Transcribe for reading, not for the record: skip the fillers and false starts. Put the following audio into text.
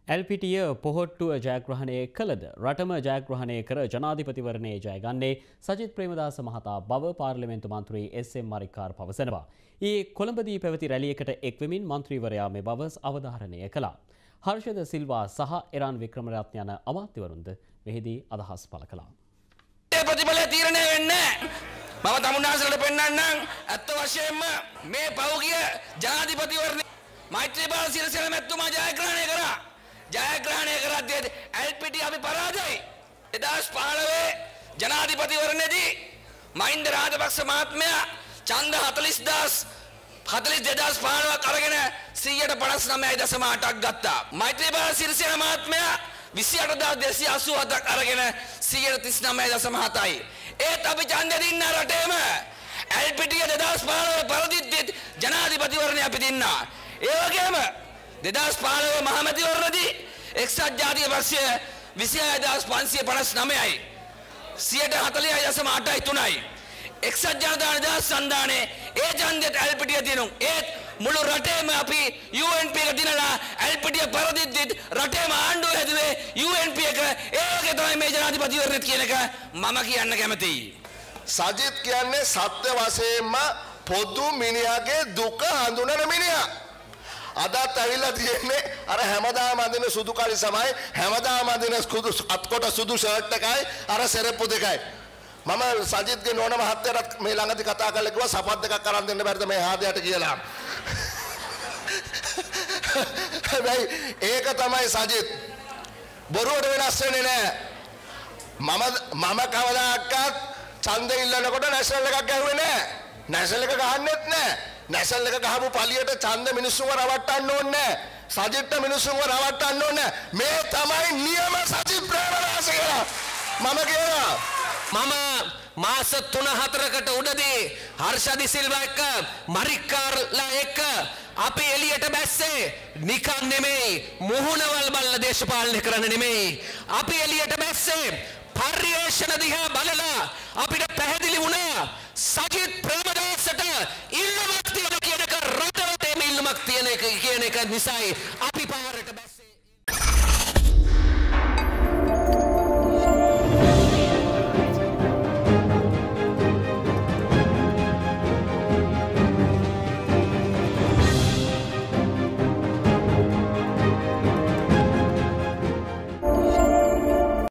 එල්පිටිය පොහොට්ටුව ජයග්‍රහණය කළද රටම ජයග්‍රහණය කර ජනාධිපතිවරණයේ ජයගන්නේ සජිත් ප්‍රේමදාස මහතා බව පාර්ලිමේන්තු මන්ත්‍රී එස්.එම්. මරික්කාර් පවසනවා. ඊයේ කොළඹදී පැවති රැළියකට එක්වෙමින් මන්ත්‍රීවරයා මේ බව අවධාරණය කළා. හර්ෂද සිල්වා සහ එරාන් වික්‍රමරත්න යන අමාත්‍යවරුන්ද මෙහිදී අදහස් පළ කළා. ප්‍රතිඵලය තීරණය වෙන්නේ මම තමුන්නාසලට පෙන්නන්නම් අත්ත වශයෙන්ම මේ පෞගිය ජනාධිපතිවරණය මෛත්‍රීපාල සිරිසේන මැතිතුමා ජයග්‍රහණය කරා. ජයග්‍රහණය කරද්දී එල්පිටිය අපි පරාජයයි. 2015 ජනාධිපතිවරණයේදී මහින්ද රාජපක්ෂ මහත්මයා ඡන්ද 42015ක් අරගෙන 159.8ක් ගත්තා. මෛත්‍රීපාල සිරිසේන මහත්මයා 28287ක් අරගෙන 139.7යි. ඒත් අපි ඡන්දෙ දින්න රටේම එල්පිටිය 2015 පරදිද්දී ජනාධිපතිවරණය අපි දින්නා. ඒ වගේම 2015 මහමැතිවරණදී එක්සත් ජාතික පක්ෂය 26559යි 140.8යි 3යි එක්සත් ජනතා නිදහස් සන්ධානයේ ඒ ඡන්දෙත් එල්පිටිය දිනු ඒත් මුළු රටේම අපි UNP එක දිනලා එල්පිටිය පරදිද්දී රටේම ආණ්ඩුව හැදුවේ UNP එක ඒ වගේ තමයි මේ ජනාධිපතිවරණෙත් කියන එක මම කියන්න කැමතියි. සජිත් කියන්නේ සත්‍ය වශයෙන්ම පොදු මිනිහාගේ දුක හඳුනන මිනිහා. අදත් ඇවිල්ලා තියෙන්නේ අර හැමදාම අඳින සුදු කලිසමයි හැමදාම අඳින අත්කොට සුදු ෂර්ට් එකයි අර සෙරප්පු දෙකයි. මම සජිත්ගේ නෝන මහත්තයාට මේ ළඟදී කතා කරලා කිව්වා සපත් දෙකක් අරන් දෙන්න බැරිද මේ හාදයට කියලා. හැබැයි ඒක තමයි සජිත්. බොරුවට වෙනස් වෙන්නේ නැහැ. මම කවදාකවත් ඡන්දෙ ඉල්ලනකොට නැෂනල් එකක් ගැහුවේ නැහැ. නැෂනල් එක ගහන්නෙත් නැහැ. නැෂනල් එක ගහපු පළියට ඡන්ද මිනිස්සුන්ව රවට්ටන්න ඕනේ නැහැ. සජිත්ට මිනිස්සුන්ව රවට්ටන්න ඕනේ නැහැ. මේ තමයි නියම සජිත් ප්‍රේමදාස කියලා. මම කියනවා මම මාස 3-4කට උඩදී හර්ෂදි සිල්වා එක්ක මරික්කාර්ලා එක්ක අපි එළියට බැස්සේ නිකන් නෙමෙයි මුහුණවල් බල්ල දේශපාලනය කරන්න නෙමෙයි අපි එළියට බැස්සේ පරිේශන දිහා බලලා අපිට පැහැදිලි වුණා සජිත් ප්‍රේමදාසට ඉල්ලුමක් තියෙන කියන එක රටවටේම ඉල්ලුමක් තියෙන එක කියන එක නිසායි අපි